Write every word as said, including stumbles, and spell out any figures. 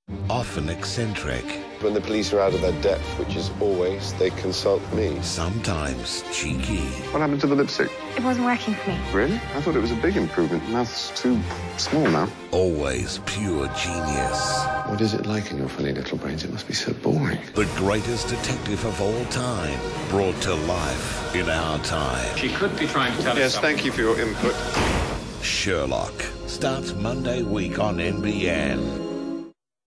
Often eccentric. When the police are out of their depth, which is always, they consult me. Sometimes cheeky. What happened to the lipstick? It wasn't working for me. Really? I thought it was a big improvement. Mouth's too small now. Always pure genius. What is it like in your funny little brains? It must be so boring. The greatest detective of all time, brought to life in our time. She could be trying to tell yes, us something. thank you for your input. Sherlock starts Monday week on N B N.